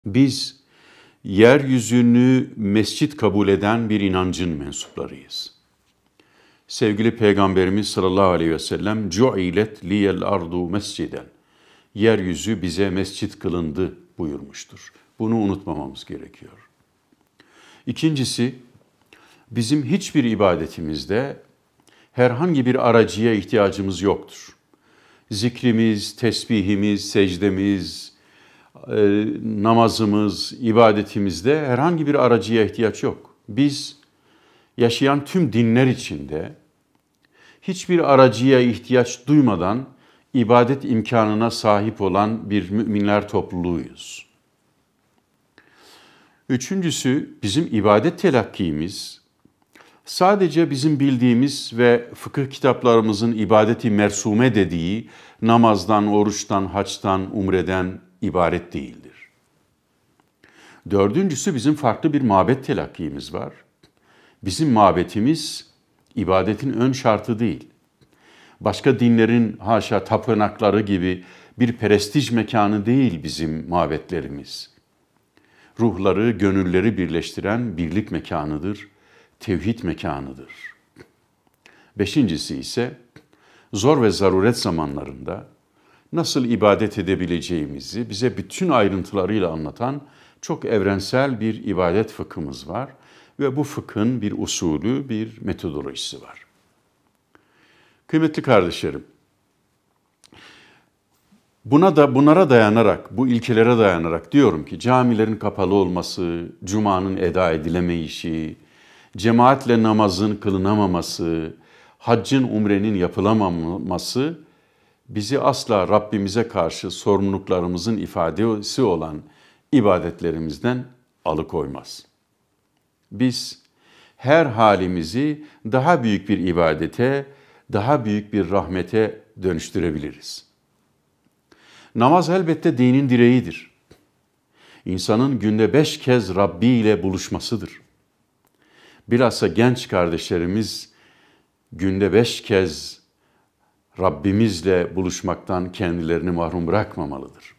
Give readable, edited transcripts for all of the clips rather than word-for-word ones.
Biz yeryüzünü mescit kabul eden bir inancın mensuplarıyız. Sevgili Peygamberimiz sallallahu aleyhi ve sellem "Cu'ilet liyel ardu mesciden." Yeryüzü bize mescit kılındı buyurmuştur. Bunu unutmamamız gerekiyor. İkincisi, bizim hiçbir ibadetimizde herhangi bir aracıya ihtiyacımız yoktur. Zikrimiz, tesbihimiz, secdemiz, namazımız, ibadetimizde herhangi bir aracıya ihtiyaç yok. Biz yaşayan tüm dinler içinde hiçbir aracıya ihtiyaç duymadan ibadet imkanına sahip olan bir müminler topluluğuyuz. Üçüncüsü, bizim ibadet telakkimiz sadece bizim bildiğimiz ve fıkıh kitaplarımızın ibadeti mersume dediği namazdan, oruçtan, haçtan, umreden ibaret değildir. Dördüncüsü, bizim farklı bir mabet telakkimiz var. Bizim mabetimiz ibadetin ön şartı değil. Başka dinlerin haşa tapınakları gibi bir prestij mekanı değil bizim mabetlerimiz. Ruhları, gönülleri birleştiren birlik mekanıdır, tevhid mekanıdır. Beşincisi ise zor ve zaruret zamanlarında nasıl ibadet edebileceğimizi bize bütün ayrıntılarıyla anlatan çok evrensel bir ibadet fıkhımız var ve bu fıkhın bir usulü, bir metodolojisi var. Kıymetli kardeşlerim, bunlara dayanarak, bu ilkelere dayanarak diyorum ki camilerin kapalı olması, cumanın eda edilemeyişi, cemaatle namazın kılınamaması, haccın, umrenin yapılamaması bizi asla Rabbimize karşı sorumluluklarımızın ifadesi olan ibadetlerimizden alıkoymaz. Biz her halimizi daha büyük bir ibadete, daha büyük bir rahmete dönüştürebiliriz. Namaz elbette dinin direğidir. İnsanın günde 5 kez Rabbi ile buluşmasıdır. Bilhassa genç kardeşlerimiz günde 5 kez Rabbimizle buluşmaktan kendilerini mahrum bırakmamalıdır.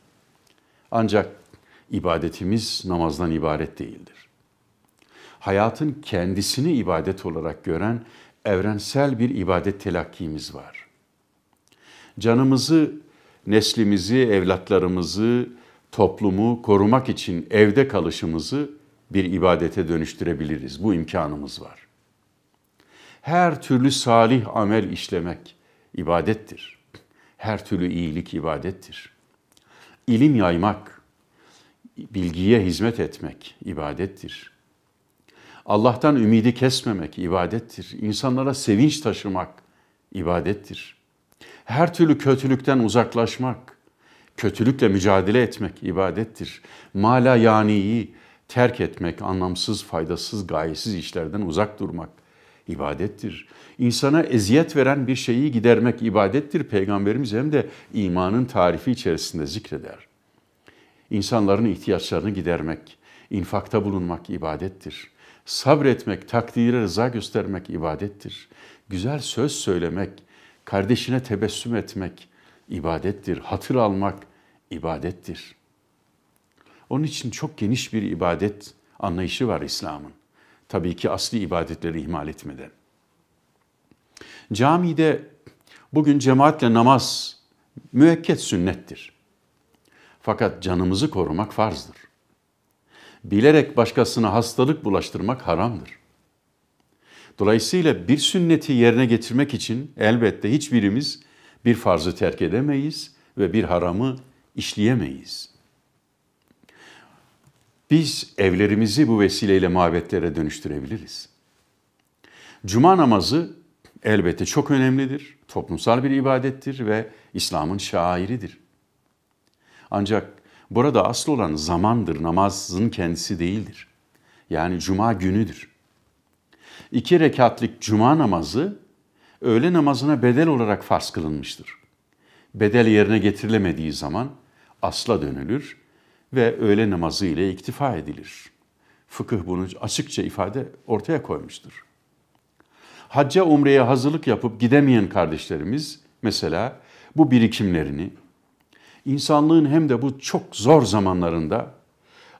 Ancak ibadetimiz namazdan ibaret değildir. Hayatın kendisini ibadet olarak gören evrensel bir ibadet telakkimiz var. Canımızı, neslimizi, evlatlarımızı, toplumu korumak için evde kalışımızı bir ibadete dönüştürebiliriz. Bu imkanımız var. Her türlü salih amel işlemek ibadettir. Her türlü iyilik ibadettir. İlim yaymak, bilgiye hizmet etmek ibadettir. Allah'tan ümidi kesmemek ibadettir. İnsanlara sevinç taşımak ibadettir. Her türlü kötülükten uzaklaşmak, kötülükle mücadele etmek ibadettir. Mala yaniyi terk etmek, anlamsız, faydasız, gayesiz işlerden uzak durmak ibadettir. İnsana eziyet veren bir şeyi gidermek ibadettir. Peygamberimiz hem de imanın tarifi içerisinde zikreder. İnsanların ihtiyaçlarını gidermek, infakta bulunmak ibadettir. Sabretmek, takdire rıza göstermek ibadettir. Güzel söz söylemek, kardeşine tebessüm etmek ibadettir. Hatır almak ibadettir. Onun için çok geniş bir ibadet anlayışı var İslam'ın. Tabii ki asli ibadetleri ihmal etmeden. Camide bugün cemaatle namaz müekket sünnettir. Fakat canımızı korumak farzdır. Bilerek başkasına hastalık bulaştırmak haramdır. Dolayısıyla bir sünneti yerine getirmek için elbette hiçbirimiz bir farzı terk edemeyiz ve bir haramı işleyemeyiz. Biz evlerimizi bu vesileyle mabetlere dönüştürebiliriz. Cuma namazı elbette çok önemlidir, toplumsal bir ibadettir ve İslam'ın şairidir. Ancak burada asıl olan zamandır, namazın kendisi değildir. Yani cuma günüdür. 2 rekatlık cuma namazı öğle namazına bedel olarak farz kılınmıştır. Bedel yerine getirilemediği zaman asla dönülür ve öğle namazı ile iktifa edilir. Fıkıh bunu açıkça ortaya koymuştur. Hacca, umreye hazırlık yapıp gidemeyen kardeşlerimiz mesela bu birikimlerini insanlığın hem de bu çok zor zamanlarında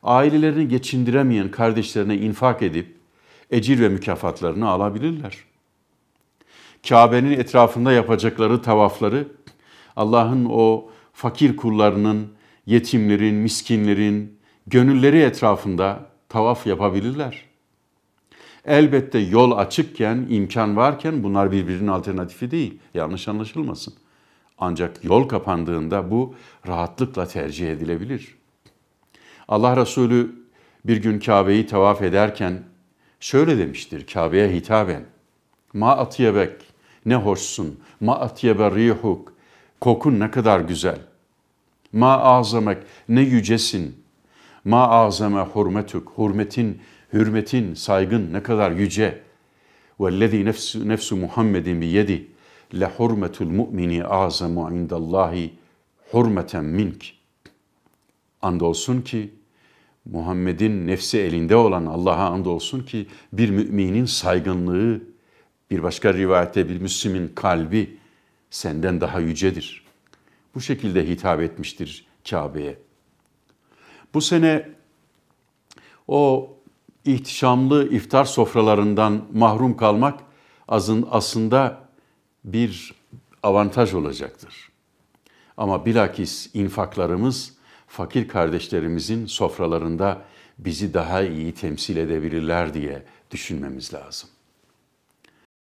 ailelerini geçindiremeyen kardeşlerine infak edip ecir ve mükafatlarını alabilirler. Kabe'nin etrafında yapacakları tavafları Allah'ın o fakir kullarının, yetimlerin, miskinlerin gönülleri etrafında tavaf yapabilirler. Elbette yol açıkken, imkan varken bunlar birbirinin alternatifi değil. Yanlış anlaşılmasın. Ancak yol kapandığında bu rahatlıkla tercih edilebilir. Allah Resulü bir gün Kabe'yi tavaf ederken şöyle demiştir Kabe'ye hitaben. Ma atyebek, ne hoşsun. Ma atyebe rihuk, kokun ne kadar güzel. Ma azamek, ne yücesin. Ma azame hurmetuk, hürmetin, saygın ne kadar yüce. Vellezî nefsu Muhammedin biyedi. Le hurmetul mu'mini azamu indallahi hurmeten mink. Andolsun ki Muhammed'in nefsi elinde olan Allah'a andolsun ki bir müminin saygınlığı, bir başka rivayette bir Müslümin kalbi senden daha yücedir. Bu şekilde hitap etmiştir Kabe'ye. Bu sene o ihtişamlı iftar sofralarından mahrum kalmak aslında bir avantaj olacaktır. Ama bilakis infaklarımız fakir kardeşlerimizin sofralarında bizi daha iyi temsil edebilirler diye düşünmemiz lazım.